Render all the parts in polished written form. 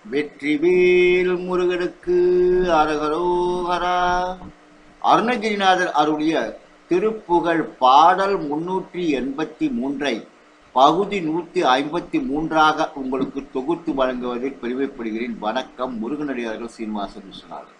வெற்றிவேல் முருகனுக்கு அரகரோகரா. அருணகிரிநாதர் அருளிய திருப்புகழ் பாடல் 383 பகுதி 153 உங்களுக்கு தொகுத்து வழங்குவதில் பெருமைப்படுகிறேன். வணக்கம். முருகனடியார்கள் சீனிவாசன் விஸ்வநாதன்.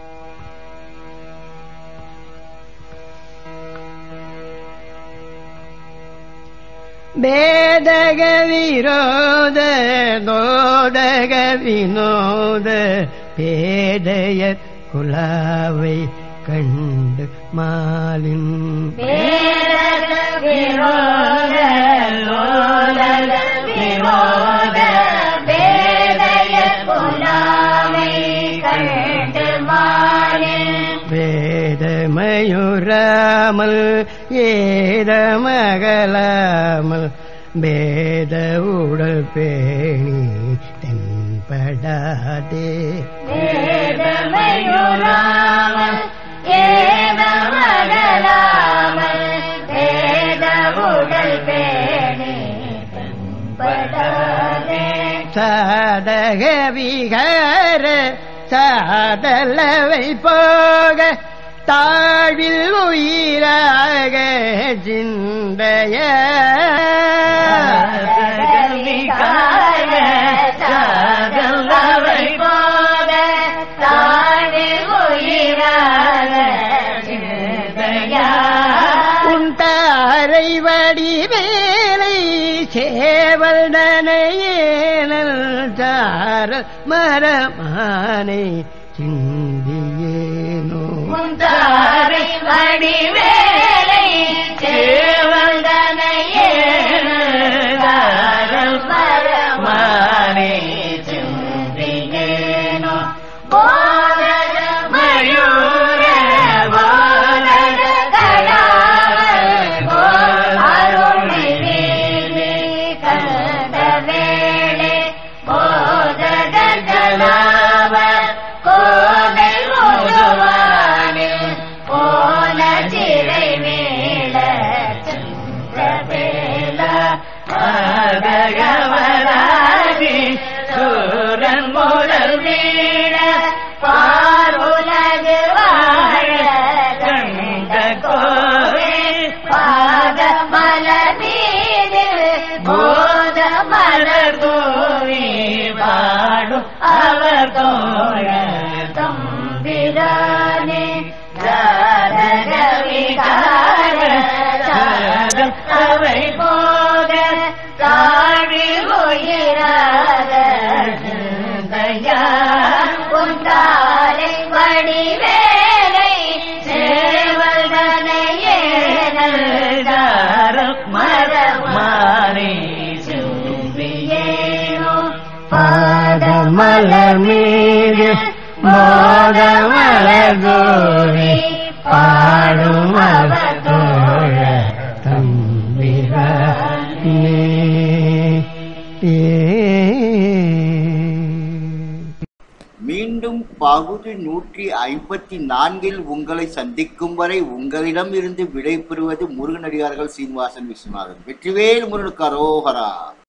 வேதக விரோத நோதக வினோத பேதைய குலாவை கண்டு மாலின் வேதக விரோத நோதக வினோத பேதைய குலாவை கண்டு மாலின் வேதமயுராமல் ஏதமகலாமல் பேத உடல் பேணி தென்படாதே வேதமயுராமல் ஏதமகலாமல் பேத உடல் பேணி தென்படாதே சாதக விகார சாதலவை போக தாழ்வில் உயிராக சிந்தைய சாதலவை போக தாழ்வில் உயிராக சிந்தையா உன் தாரை வடிவேலை சேவல் தனையேனல் சார மரமானை சிந்தியேனோ முந்தாரை வடிவேலை சேவந்தனையே மரமானே சிந்தியேனோ போதர மயூர போதர கடாவல் அருள்மிழே கண்ட வேளை போதர கடாவ கோதை முதுவானில் போன சிறை மேல சந்திரவேல ஆதகவராதி சூரன் முதல் வீழ பாருலகு வாழ கண்ட கோவே பாத மலர் மீது போத மலர் தூவி பாடும் அவர் தோழ தம்பிரானே ஜாதக விகார ஜாதம் அவை போக தாழி உயிராக சிந்தையா உந்தாரை வடிவேலை சேவல் தனையேனல் மரமானே சிந்தியேனோ பாதமலர் மீது மோதமலர் கோவி பாடும் அவர் தோழ தம்பிரானே. மீண்டும் பகுதி 154 உங்களை சந்திக்கும் வரை உங்களிடம் இருந்து விடை பெறுவது முருகனடியார்கள் சீனிவாசன் விஸ்வநாதன். வெற்றிவேல் முருகனுக்கு அரகரோகரா.